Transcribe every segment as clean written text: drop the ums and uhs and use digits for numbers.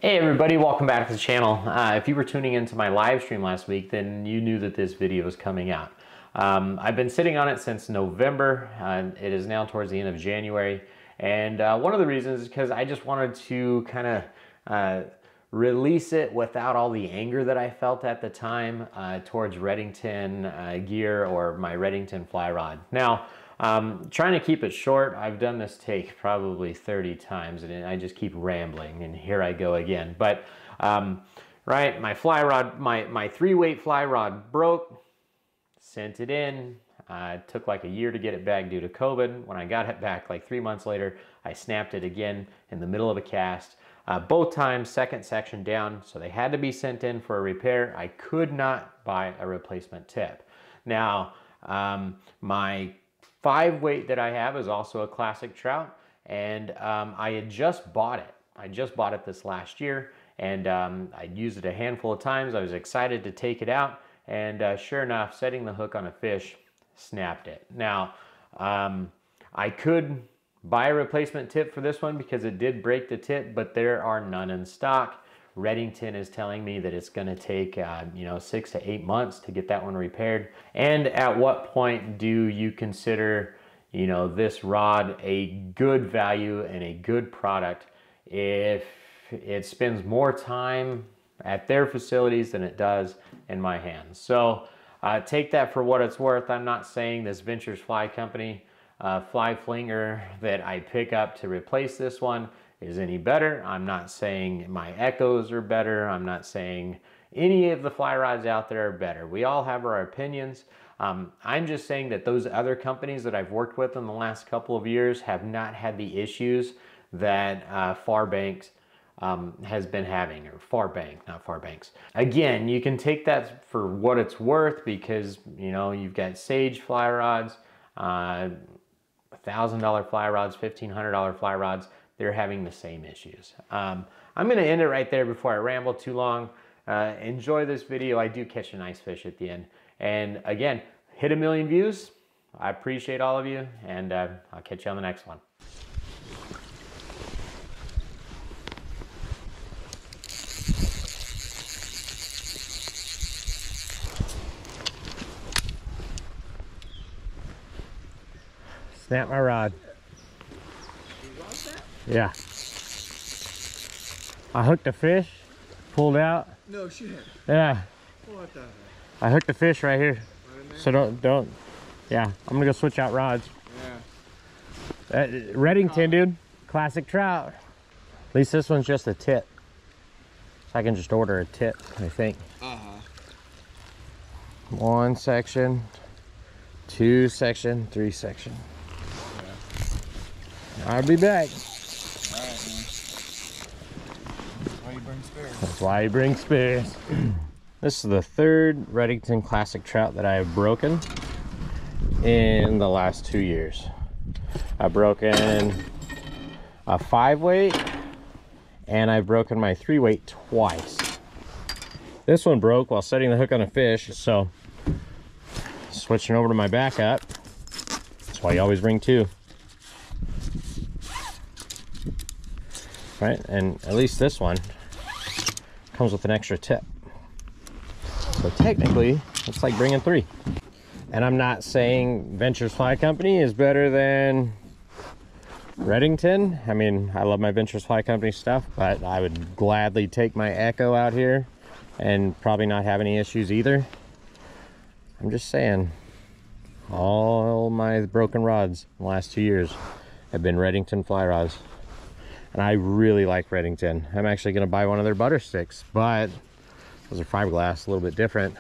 Hey everybody, welcome back to the channel. If you were tuning into my live stream last week, then you knew that this video is coming out. I've been sitting on it since November. It is now towards the end of January. And one of the reasons is because I just wanted to kind of release it without all the anger that I felt at the time towards Redington gear or my Redington fly rod. Now, trying to keep it short, I've done this take probably 30 times and I just keep rambling and here I go again. But, right, my fly rod, my 3-weight fly rod broke, sent it in. It took like a year to get it back due to COVID. When I got it back like 3 months later, I snapped it again in the middle of a cast. Both times, second section down, so they had to be sent in for a repair. I could not buy a replacement tip. Now, my 5-weight that I have is also a classic trout, and I had just bought it. I just bought it this last year, and I used it a handful of times. I was excited to take it out, and sure enough, setting the hook on a fish, snapped it. Now, I could buy a replacement tip for this one because it did break the tip, but there are none in stock. Redington is telling me that it's going to take 6 to 8 months to get that one repaired. And at what point do you consider this rod a good value and a good product if it spends more time at their facilities than it does in my hands? So take that for what it's worth. I'm not saying this Ventures Fly Company fly flinger that I pick up to replace this one is any better. I'm not saying my Echoes are better. I'm not saying any of the fly rods out there are better. We all have our opinions. I'm just saying that those other companies that I've worked with in the last couple of years have not had the issues that Farbanks has been having, or Farbank, not Farbanks. Again, you can take that for what it's worth because you've got Sage fly rods, $1,000 fly rods, $1,500 fly rods. They're having the same issues. I'm going to end it right there before I ramble too long. Enjoy this video. I do catch a nice fish at the end. And again, hit 1 million views. I appreciate all of you, and I'll catch you on the next one. Snap my rod. Yeah. I hooked a fish, pulled out. No shit. Yeah. What the heck? I hooked a fish right here. Right in there? So don't. Yeah, I'm gonna go switch out rods. Yeah. Redington, dude. Classic trout. At least this one's just a tip. So I can just order a tip, I think. Uh-huh. 1 section, 2 section, 3 section. Yeah. I'll be back. That's why you bring spares. This is the 3rd Redington Classic trout that I have broken in the last 2 years. I've broken a 5-weight and I've broken my 3-weight twice. This one broke while setting the hook on a fish, so switching over to my backup. That's why you always bring 2. Right, and at least this one comes with an extra tip. So technically, it's like bringing 3. And I'm not saying Ventures Fly Company is better than Redington. I mean, I love my Ventures Fly Company stuff, but I would gladly take my Echo out here and probably not have any issues either. I'm just saying, all my broken rods in the last 2 years have been Redington fly rods. And I really like Redington. I'm actually gonna buy one of their butter sticks, but those are fiberglass, a little bit different.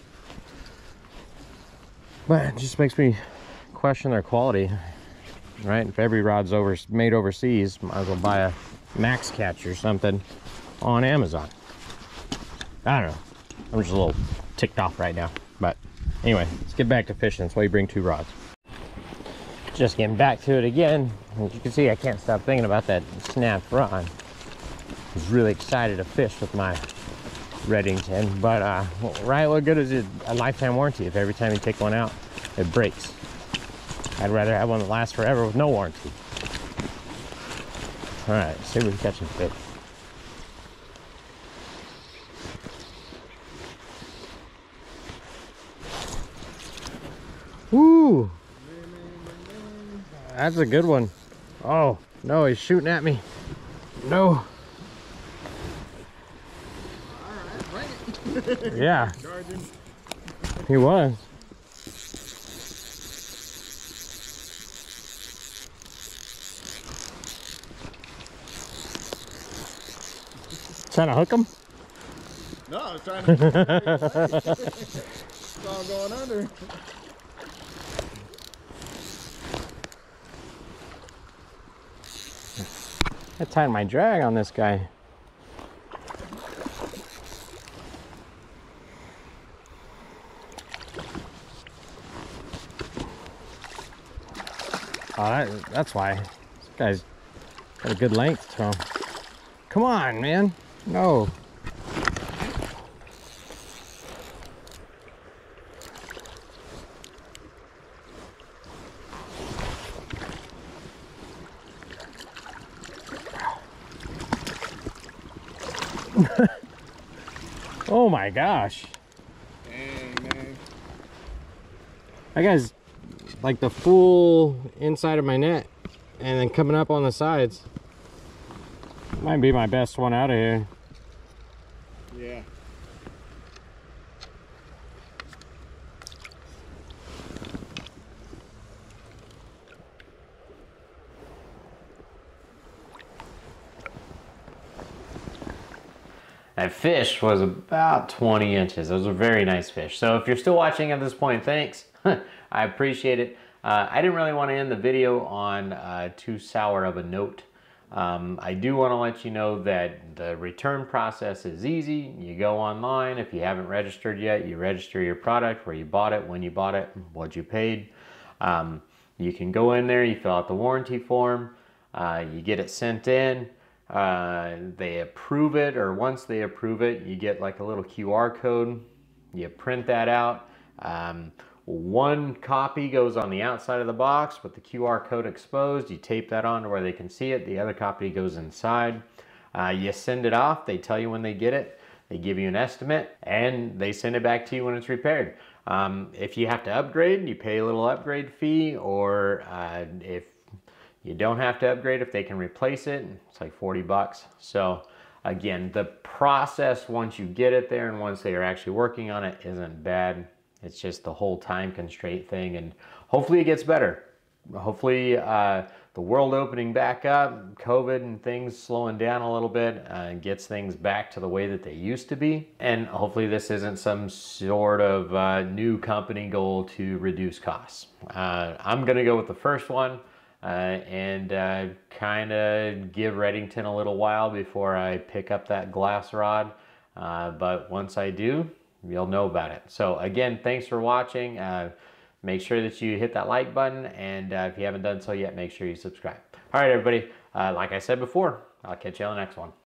But it just makes me question their quality, right? If every rod's made overseas, might as well buy a Max Catch or something on Amazon. I don't know. I'm just a little ticked off right now. But anyway, let's get back to fishing. That's why you bring 2 rods. Just getting back to it again. As you can see, I can't stop thinking about that snapped rod. I was really excited to fish with my Redington, but right, what good is it a lifetime warranty if every time you take one out it breaks? I'd rather have one that lasts forever with no warranty. All right, see if we can catch some fish. Woo! That's a good one. Oh, no, he's shooting at me. No. Alright, bring it. Yeah, Charging. he was. Trying to hook him? No, I was trying to. It's all going under. I tied my drag on this guy. Oh, that's why. This guy's got a good length to him. Come on, man. No. Oh my gosh. Dang, man. That guy's like the full inside of my net and then coming up on the sides. Might be my best one out of here. Yeah. That fish was about 20 inches. It was a very nice fish. So if you're still watching at this point, thanks. I appreciate it. I didn't really want to end the video on too sour of a note. I do want to let you know that the return process is easy. You go online. If you haven't registered yet, you register your product, where you bought it, when you bought it, what you paid. You can go in there, you fill out the warranty form, you get it sent in. They approve it, or once they approve it, you get like a little QR code. You print that out. One copy goes on the outside of the box with the QR code exposed. You tape that on to where they can see it. The other copy goes inside. You send it off. They tell you when they get it. They give you an estimate, and they send it back to you when it's repaired. If you have to upgrade, you pay a little upgrade fee, or if you don't have to upgrade, if they can replace it, it's like 40 bucks. So again, the process once you get it there and once they are actually working on it isn't bad. It's just the whole time constraint thing, and hopefully it gets better. Hopefully the world opening back up, COVID and things slowing down a little bit, gets things back to the way that they used to be. And hopefully this isn't some sort of new company goal to reduce costs. I'm gonna go with the first one. And kind of give Redington a little while before I pick up that glass rod. But once I do, you'll know about it. So again, thanks for watching. Make sure that you hit that like button, and if you haven't done so yet, make sure you subscribe. All right, everybody. Like I said before, I'll catch you on the next one.